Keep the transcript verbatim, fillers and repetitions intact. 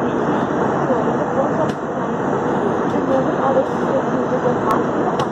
对，就不用说，嗯，就没有那么多的时间去这个花钱的话。